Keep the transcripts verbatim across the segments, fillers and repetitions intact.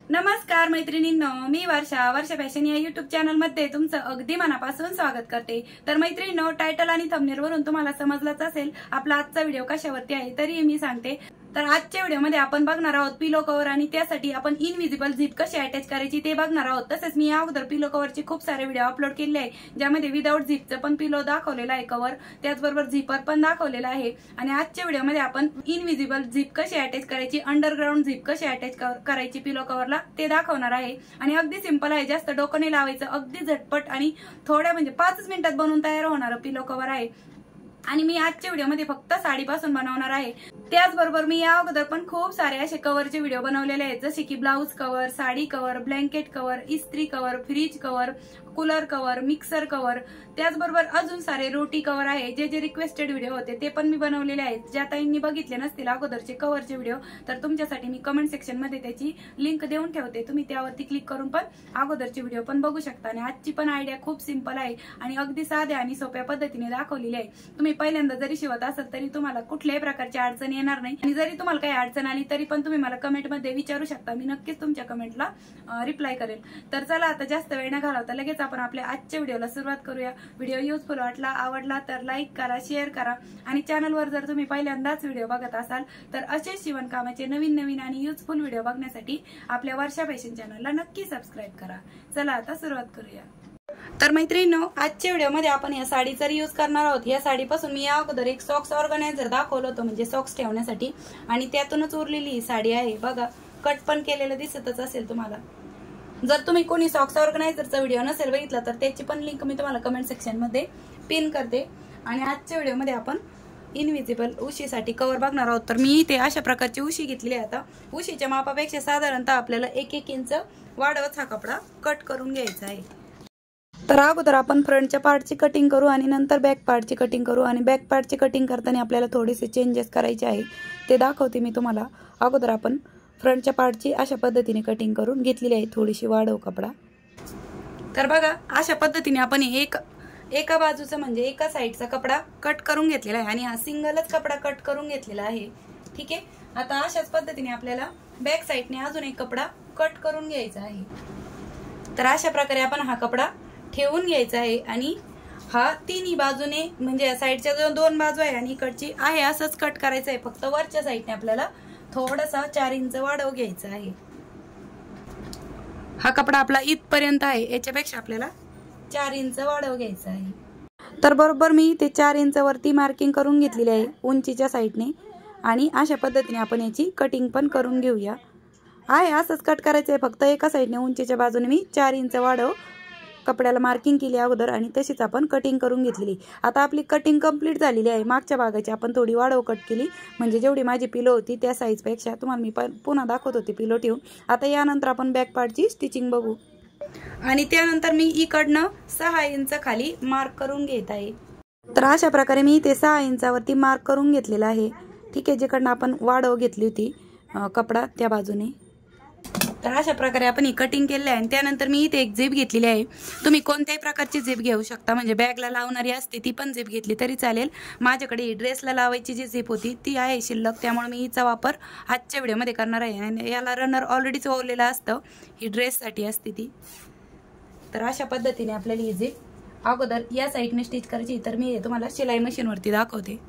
नमस्कार मैत्रिणींनो, मी वर्षा वर्षा फॅशन या युट्यूब चॅनल मध्ये तुमचं अगदी मनापासून स्वागत करते। तर मैत्रिणींनो, टायटल आणि थंबनेल वरून तुम्हाला समजलंच असेल आपला आजचा व्हिडिओ कशावरती आहे। तरी मी सांगते, तर आजच्या व्हिडिओमध्ये आपण बघणार आहोत पिलो कव्हर आणि त्यासाठी आपण इनविजिबल झिप कशी अटॅच करायची ते बघणार आहोत। तसेच मी या अगोदर पिलो कव्हरचे खूप सारे व्हिडिओ अपलोड केले आहे, ज्यामध्ये विदाउट झिपचं पण पिलो दाखवलेला आहे कव्हर, त्याचबरोबर झिपर पण दाखवलेला आहे। आणि आजच्या व्हिडिओमध्ये आपण इनविजिबल झिप कशी अटॅच करायची, अंडरग्राउंड झिप कशी अटॅच करायची पिलो कव्हरला ते दाखवणार आहे। आणि अगदी सिंपल आहे, जास्त डोकं नाही लावायचं, अगदी झटपट आणि थोड्या म्हणजे पाच मिनिटात बनवून तयार होणारं पिलो कव्हर आहे। आणि मी आजच्या व्हिडिओमध्ये फक्त साडीपासून बनवणार आहे। त्याचबरोबर मी या अगोदर पण खूप सारे असे कव्हरचे व्हिडिओ बनवलेले आहेत, जसे की blouse cover, sari cover, blanket cover, इस्त्री cover, fridge cover, cooler cover, mixer cover, त्याचबरोबर अजून सारे रोटी कव्हर आहे। जे जे रिक्वेस्टेड व्हिडिओ होते ते पण मी बनवलेले आहेत। ज्या ताईंनी बघितले नसतील अगोदरचे कव्हरचे व्हिडिओ, तर तुमच्यासाठी मी कमेंट सेक्शन मध्ये त्याची लिंक देऊन ठेवते, तुम्ही त्यावरती क्लिक करून पण अगोदरचे व्हिडिओ पण बघू शकता। आणि आजची पण आयडिया खूप सिंपल आहे आणि अगदी साध्या आणि सोप्या पद्धतीने दाखवलेली आहे। तुम्ही पहिल्यांदा जरी शिवत असाल तरी तुम्हाला कुठल्याही प्रकारची अडचण येणार नाही। आणि जरी तुम्हाला काही अडचण आली तरी पण तुम्ही मला कमेंट मध्ये विचारू शकता, मी नक्कीच तुमच्या कमेंटला रिप्लाय करेल। तर चला आता जास्त वेळ न घालवता लगेच आपण आपल्या आजच्या व्हिडिओला सुरुवात करूया। व्हिडिओ युजफुल वाटला, आवडला तर लाईक करा, शेअर करा आणि चॅनलवर जर तुम्ही पहिल्यांदाच व्हिडिओ बघत असाल तर असेच शिवणकामाचे नवीन नवीन आणि युजफुल व्हिडिओ बघण्यासाठी आपल्या वर्षा फॅशन चॅनलला नक्की सबस्क्राईब करा। चला आता सुरुवात करूया। तर मैत्रिणींनो, आजच्या व्हिडिओमध्ये आपण या साडीचा यूज करणार आहोत। या साडीपासून मी या अगोदर एक सॉक्स ऑर्गनायझर दाखवलं होतं, म्हणजे सॉक्स ठेवण्यासाठी, आणि त्यातूनच उरलेली ही साडी आहे। बघा, कट पण केलेलं दिसतच असेल तुम्हाला। जर तुम्ही कोणी सॉक्स ऑर्गनायझरचा व्हिडिओ नसेल बघितला तर त्याची पण लिंक मी तुम्हाला कमेंट सेक्शन मध्ये पिन करते। आणि आजच्या व्हिडिओमध्ये आपण इनविजिबल उशीसाठी कव्हर बघणार आहोत। तर मी इथे अशा प्रकारची उशी घेतली आहे। आता उशीच्या मापापेक्षा साधारणतः आपल्याला एक एक इंच वाढवत हा कपडा कट करून घ्यायचा आहे। तर अगोदर आपण फ्रंटच्या पार्टची कटिंग करू आणि नंतर बॅक पार्टची कटिंग करू। आणि बॅक पार्टची कटिंग करताना आपल्याला थोडेसे चेंजेस करायचे आहे, ते दाखवते मी तुम्हाला। अगोदर आपण फ्रंटच्या पार्टची अशा पद्धतीने कटिंग करून घेतलेली आहे, थोडीशी वाढव कपडा। तर बघा, अशा पद्धतीने आपण एक एका बाजूचा म्हणजे एका साईडचा कपडा कट करून घेतलेला आहे आणि हा सिंगलच कपडा कट करून घेतलेला आहे। ठीक आहे, आता अशाच पद्धतीने आपल्याला बॅक साईडने अजून एक कपडा कट करून घ्यायचा आहे। तर अशा प्रकारे आपण हा कपडा ठेवून घ्यायचा आहे आणि हा तिन्ही बाजूने म्हणजे साईडच्या जो दोन बाजू आहे आणि इकडची आहे असंच कट करायचं आहे। फक्त वरच्या साईडने आपल्याला थोडासा चार इंच वाढव घ्यायचा आहे। हा कपडा आपला इथपर्यंत आहे, याच्यापेक्षा आपल्याला चार इंच वाढव घ्यायचा आहे। तर बरोबर मी ते चार इंच वरती मार्किंग करून घेतलेली आहे उंचीच्या साईडने। आणि अशा पद्धतीने आपण याची कटिंग पण करून घेऊया। आहे असंच कट करायचं आहे, फक्त एका साईडने उंचीच्या बाजूने मी चार इंच वाढव कपड्याला मार्किंग केली अगोदर आणि तशीच आपण कटिंग करून घेतलेली। आता आपली कटिंग कंप्लीट झालेली आहे। मागच्या भागाची आपण थोडी वाढव कट केली, म्हणजे जेवढी माझी पिलो होती त्या साईज पेक्षा। तुम्हाला मी पुन्हा दाखवत होते पिलो ठेवून। आता यानंतर आपण बॅक पार्टची स्टिचिंग बघू। आणि त्यानंतर मी इकडनं सहा इंच खाली मार्क करून घेत आहे। तर अशा प्रकारे मी ते सहा इंचावरती मार्क करून घेतलेला आहे। ठीक आहे, जिकडनं आपण वाढव घेतली होती कपडा त्या बाजूने। तर अशा प्रकारे आपण ही कटिंग केली आहे। आणि त्यानंतर मी इथे एक झिप घेतलेली आहे। तुम्ही कोणत्याही प्रकारची झिप घेऊ शकता, म्हणजे बॅगला लावणारी असते ती पण झिप घेतली तरी चालेल। माझ्याकडे ही ड्रेसला लावायची जी झिप होती ती आहे शिल्लक, त्यामुळे मी हिचा वापर आजच्या व्हिडिओमध्ये करणार आहे। आणि याला रनर ऑलरेडीच ओवलेला असतं, ही ड्रेससाठी असते ती। तर अशा पद्धतीने आपल्याला ही झिप अगोदर या साईडने स्टिच करायची। तर मी तुम्हाला शिलाई मशीनवरती दाखवते।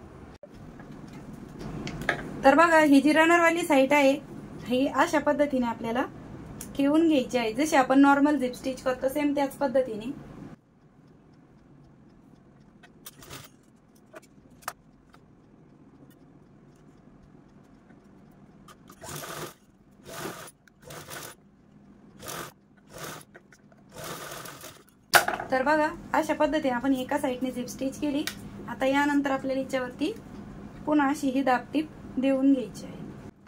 तर बघा, ही जी रनरवाली साईड आहे ही अशा पद्धतीने आपल्याला ठेवून घ्यायची आहे, जशी आपण नॉर्मल झिप स्टिच करतो सेम त्याच पद्धतीने। तर बघा, अशा पद्धतीने आपण एका साईडने झिप स्टिच केली। आता यानंतर आपल्याला याच्यावरती पुन्हा अशी ही दाबटीप देऊन घ्यायची आहे।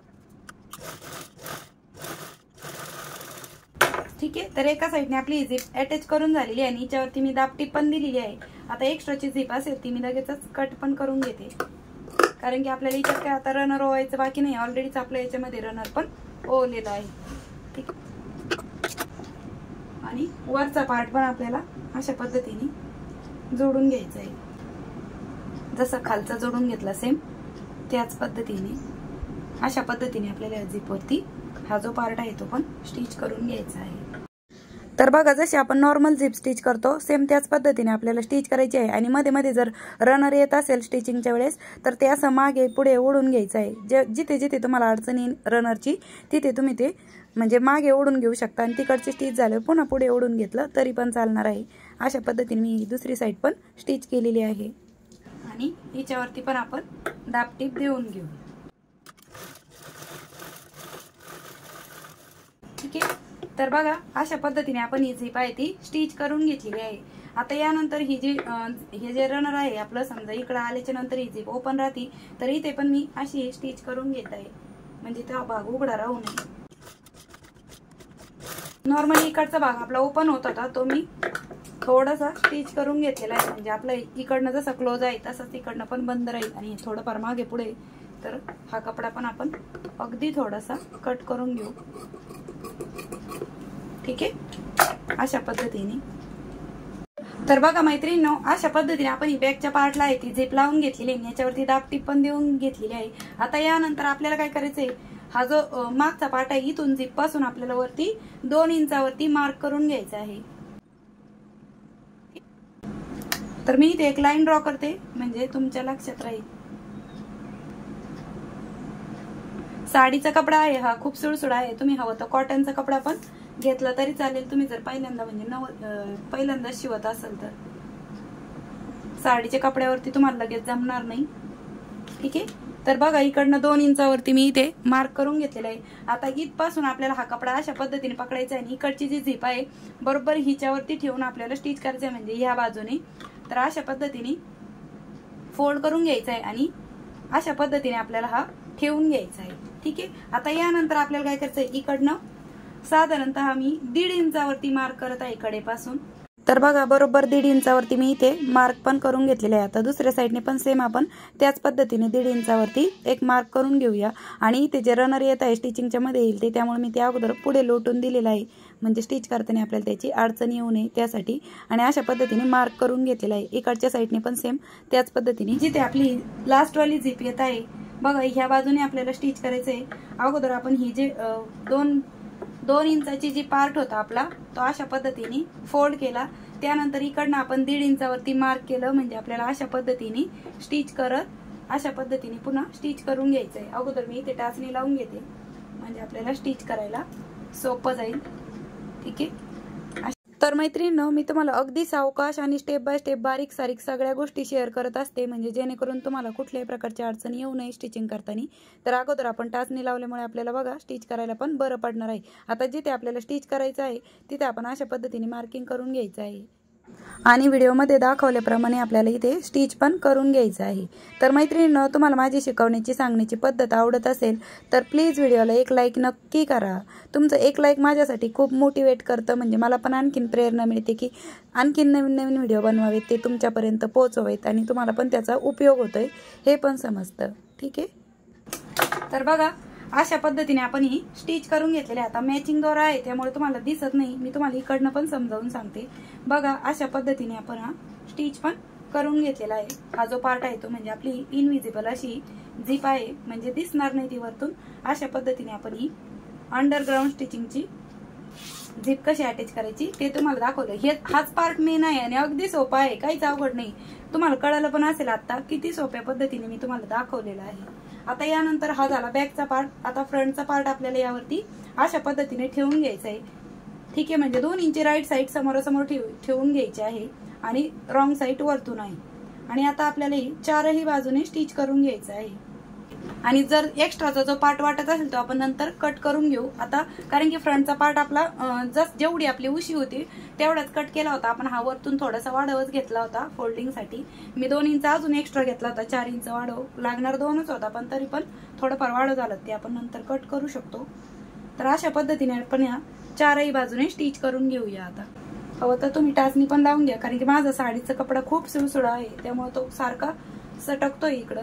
ठीक आहे, तर एका साईडने आपली झिप अटॅच करून झालेली आहे आणि याच्यावरती मी दाबटीप पण दिलेली आहे। आता एक्स्ट्राची झिप असेल ती मी लगेचच कट पण करून घेते, कारण की आपल्याला याच्यात काय आता रनर ओवायचं बाकी नाही, ऑलरेडीच आपल्या याच्यामध्ये रनर पण ओवलेला आहे। ठीक आहे, आणि वरचा पार्ट पण आपल्याला अशा पद्धतीने जोडून घ्यायचा आहे, जसं खालचा जोडून घेतला सेम त्याच पद्धतीने। अशा पद्धतीने आपल्याला झिपवरती हा जो पार्ट आहे तो पण स्टिच करून घ्यायचा आहे। तर बघा जशी आपण नॉर्मल झिप स्टिच करतो सेम त्याच पद्धतीने आपल्याला स्टिच करायची आहे। आणि मध्ये मध्ये जर रनर येत असेल स्टिचिंगच्या वेळेस तर ते असं मागे पुढे ओढून घ्यायचं आहे। जे जिथे जिथे तुम्हाला अडचण येईल रनरची तिथे तुम्ही ते म्हणजे मागे ओढून घेऊ शकता आणि तिकडची स्टिच झालं पुन्हा पुढे ओढून घेतलं तरी पण चालणार आहे। अशा पद्धतीने मी दुसरी साईड पण स्टिच केलेली आहे आणि याच्यावरती पण आपण दाब टीप देऊन घेऊ। ठीक आहे, तर बघा अशा पद्धतीने आपण ही झिप आहे ती स्टिच करून घेतलेली आहे। आता यानंतर ही जी हे जे रनर आहे आपलं समजा इकडे आल्याच्या नंतर ही झिप ओपन राहते तर इथे पण मी अशी स्टिच करून घेत आहे म्हणजे तो भाग उघडा राहू नये। नॉर्मली इकडचा भाग आपला ओपन होत होता तो मी थोडासा स्टिच करून घेतलेला आहे म्हणजे आपला इकडनं जसा क्लोज आहे तसंच इकडनं पण बंद राहील आणि थोडंफार मागे पुढे। तर हा कपडा पण आपण अगदी थोडासा कट करून घेऊ। ठीक आहे, अशा पद्धतीने। तर बघा मैत्रिणींनो अशा पद्धतीने आपण ही बॅकच्या पार्टला आहे ती झिप लावून घेतलेली आहे, याच्यावरती दाब टीप पण देऊन घेतलेली आहे। आता यानंतर आपल्याला काय करायचंय, हा जो मागचा पार्ट आहे इथून झिप पासून आपल्याला वरती दोन इंचावरती मार्क करून घ्यायचा आहे। तर मी इथे एक लाईन ड्रॉ करते म्हणजे तुमच्या लक्षात राहील। साडीचा कपडा आहे हा खूप सुळसुळा आहे, तुम्ही हवं तर कॉटनचा कपडा पण घेतला तरी चालेल। तुम्ही जर पहिल्यांदा म्हणजे नव पहिल्यांदा शिवत असेल तर साडीच्या कपड्यावरती तुम्हाला लगेच जमणार नाही। ठीक आहे, तर बघा इकडनं दोन इंचावरती मी इथे मार्क करून घेतलेला आहे। आता इथपासून आपल्याला हा कपडा अशा पद्धतीने पकडायचा आहे आणि इकडची जी झिप आहे बरोबर हिच्यावरती ठेवून आपल्याला स्टिच करायचं आहे म्हणजे ह्या बाजूने। तर अशा पद्धतीने फोल्ड करून घ्यायचा आहे आणि अशा पद्धतीने आपल्याला हा ठेवून घ्यायचा आहे। ठीक आहे, आता यानंतर आपल्याला काय करायचं आहे, इकडनं साधारणतः मी दीड इंचावरती मार्क करत आहे कडेपासून। तर बघा बरोबर दीड इंचावरती मी इथे मार्क पण करून घेतलेले आहे। आता दुसऱ्या साईडने पण सेम आपण त्याच पद्धतीने दीड इंचावरती एक मार्क करून घेऊया आणि इथे जे रनर येत आहे स्टिचिंगच्या मध्ये येईल ते त्यामुळे मी त्या अगोदर पुढे लोटून दिलेलं आहे म्हणजे स्टिच करताना आपल्याला त्याची अडचण येऊ नये त्यासाठी। आणि अशा पद्धतीने मार्क करून घेतलेला आहे। इकडच्या साईडने पण सेम त्याच पद्धतीने जिथे आपली लास्ट वाली झिप येत आहे बघा ह्या बाजूने आपल्याला स्टिच करायचं आहे। अगोदर आपण ही जे दोन दोन इंचाची जी पार्ट होता आपला तो अशा पद्धतीने फोल्ड केला, त्यानंतर इकडनं आपण दीड इंचावरती मार्क केलं म्हणजे आपल्याला अशा पद्धतीने स्टिच करत अशा पद्धतीने पुन्हा स्टिच करून घ्यायचंय। अगोदर मी इथे टाचणी लावून घेते म्हणजे आपल्याला स्टिच करायला सोपं जाईल। ठीक आहे, तर मैत्रिणींनो मी तुम्हाला अगदी सावकाश आणि स्टेप बाय स्टेप बारीक सारीक सगळ्या गोष्टी शेअर करत असते म्हणजे जेणेकरून तुम्हाला कुठल्याही प्रकारची अडचण येऊ नये स्टिचिंग करताना। तर अगोदर आपण टाचणी लावल्यामुळे आपल्याला बघा स्टिच करायला पण बरं पडणार आहे। आता जिथे आपल्याला स्टिच करायचं आहे तिथे आपण अशा पद्धतीने मार्किंग करून घ्यायचं आहे आणि व्हिडिओमध्ये दाखवल्याप्रमाणे आपल्याला इथे स्टिच पण करून घ्यायचं आहे। तर मैत्रिणींनो तुम्हाला माझी शिकवण्याची सांगण्याची पद्धत आवडत असेल तर प्लीज व्हिडिओला एक लाईक नक्की करा। तुमचं एक लाईक माझ्यासाठी खूप मोटिवेट करतं म्हणजे मला पण आणखीन प्रेरणा मिळते की आणखीन नवीन नवीन व्हिडिओ बनवावेत, ते तुमच्यापर्यंत पोहोचवावेत आणि तुम्हाला पण त्याचा उपयोग होतोय हे पण समजतं। ठीक आहे, तर बघा अशा पद्धतीने आपण ही स्टिच करून घेतलेली आहे। आता मॅचिंग दोरा आहे त्यामुळे तुम्हाला दिसत नाही, मी तुम्हाला इकडनं पण समजावून सांगते। बघा अशा पद्धतीने आपण हा स्टिच पण करून घेतलेला आहे। हा जो पार्ट आहे तो म्हणजे आपली इनविजिबल अशी झिप आहे म्हणजे दिसणार नाही ती वरतून। अशा पद्धतीने आपण ही अंडरग्राऊंड स्टिचिंगची झिप कशी अटॅच करायची ते तुम्हाला दाखवलं। हे हाच पार्ट मेन आहे आणि अगदी सोपा आहे, काहीच अवघड नाही। तुम्हाला कळलं पण असेल आता किती सोप्या पद्धतीने मी तुम्हाला दाखवलेलं आहे। आता यानंतर हा झाला बॅकचा पार्ट, आता फ्रंटचा पार्ट आपल्याला यावरती अशा पद्धतीने ठेवून घ्यायचा आहे। ठीक आहे, म्हणजे दोन इंची राईट साईड समोरासमोर ठेव ठेवून घ्यायची आहे आणि रॉंग साईड वरतून आहे। आणि आता आपल्याला चारही बाजूने स्टिच करून घ्यायचं आहे आणि जर एक्स्ट्राचा जो पार्ट वाटत असेल तो आपण नंतर कट करून घेऊ। आता कारण की फ्रंटचा पार्ट आपला जस्ट जेवढी आपली उशी होती तेवढाच कट केला होता आपण, हा वरतून थोडासा वाढवच घेतला होता फोल्डिंगसाठी। मी दोन इंच अजून एक्स्ट्रा घेतला होता, चार इंच वाढव लागणार दोनच होता पण तरी पण थोडंफार वाढव झालं ते आपण नंतर कट करू शकतो। तर अशा पद्धतीने आपण या चारही बाजूने स्टिच करून घेऊया। आता हवं तर तुम्ही टाचणी पण लावून घ्या कारण की माझा साडीचा कपडा खूप सुळसुळा आहे त्यामुळे तो सारखा सटकतोय इकडं।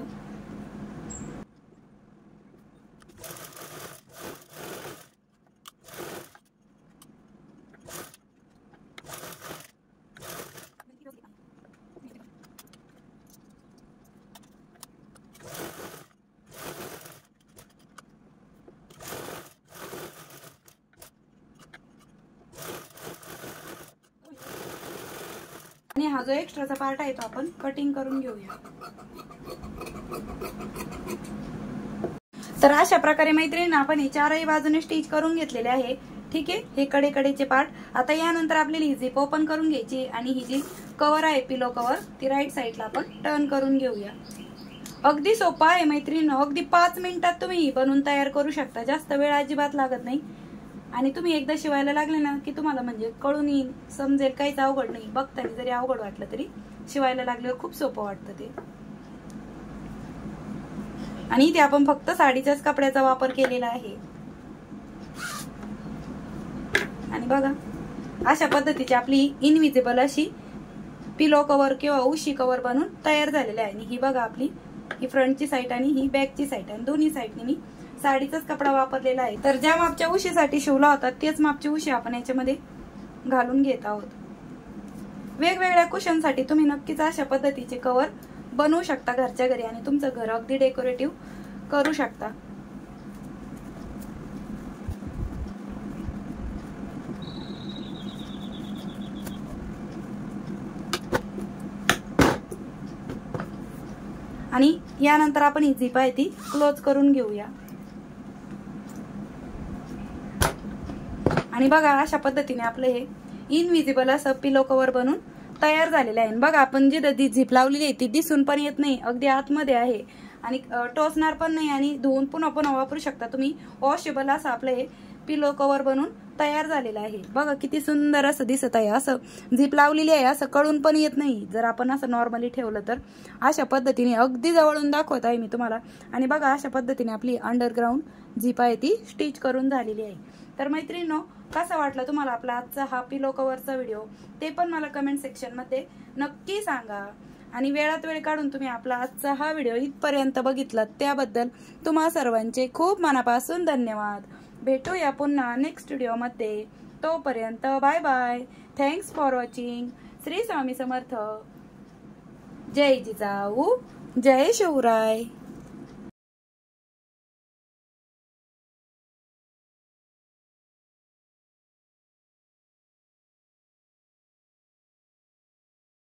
आणि हा जो एक्स्ट्राचा पार्ट आहे तो आपण कटिंग करून घेऊया। तर अशा प्रकारे मैत्रिणींना आपण हे चारही बाजूने स्टिच करून घेतलेले आहे। ठीक आहे, हे कडे कडेचे पार्ट। आता यानंतर आपल्याला ही झिप ओपन करून घ्यायची आणि ही जी कव्हर आहे पिलो कव्हर ती राईट साईडला आपण टर्न करून घेऊया। अगदी सोपा आहे मैत्रिणींनो, अगदी पाच मिनिटात तुम्ही बनवून तयार करू शकता, जास्त वेळ अजिबात लागत नाही। आणि तुम्ही एकदा शिवायला लागले ना की तुम्हाला म्हणजे कळून येईल, समजेल, काहीच अवघड नाही। बघताना जरी अवघड वाटलं तरी शिवायला लागल्यावर खूप सोपं वाटतं ते। आणि इथे आपण फक्त साडीच्याच कपड्याचा वापर केलेला आहे। आणि बघा अशा पद्धतीची आपली इनविजिबल अशी पिलो कव्हर किंवा उशी कव्हर बनून तयार झालेली आहे। आणि ही बघा आपली ही फ्रंटची साईड आणि ही बॅकची साईड, आणि दोन्ही साईडने मी साडीचाच कपडा वापरलेला आहे। तर ज्या मापच्या उशीसाठी शिवला होता तेच मापची उशी आपण याच्यामध्ये घालून घेत आहोत। वेगवेगळ्या कुशनसाठी तुम्ही नक्कीच अशा पद्धतीचे कव्हर बनवू शकता घरच्या घरी आणि तुमचं घर अगदी डेकोरेटिव्ह करू शकता। आणि यानंतर आपण ही झिप आहे ती क्लोज करून घेऊया। आणि बघा अशा पद्धतीने आपलं हे इनविजिबल असं पिलो कव्हर बनून तयार झालेलं आहे। बघा आपण जी झिप लावलेली आहे ती दिसून पण येत नाही, अगदी आतमध्ये आहे आणि टोचणार पण नाही आणि धुवून पुन्हा पुन्हा वापरू शकता तुम्ही। वॉशेबल असं आपलं हे पिलो कव्हर बनून तयार झालेलं आहे। बघा किती सुंदर असं दिसत आहे, असं झिप लावलेली आहे असं कळून पण येत नाही जर आपण असं नॉर्मली ठेवलं तर। अशा पद्धतीने अगदी जवळून दाखवत आहे मी तुम्हाला। आणि बघा अशा पद्धतीने आपली अंडरग्राऊंड झिप आहे ती स्टिच करून झालेली आहे। तर मैत्रिणींनो, कसा वाटला तुम्हाला आपला आजचा हा पिलो कव्हरचा व्हिडिओ ते पण मला कमेंट सेक्शन मध्ये नक्की सांगा। आणि वेळात वेळ काढून तुम्ही आपला आजचा हा व्हिडिओ इथपर्यंत बघितला त्याबद्दल तुम्हा सर्वांचे खूप मनापासून धन्यवाद। भेटूया पुन्हा नेक्स्ट व्हिडिओ मध्ये, तोपर्यंत bye bye. Thanks for watching. Shri Swami Samarth. जय जिजाऊ, जय शिवराय।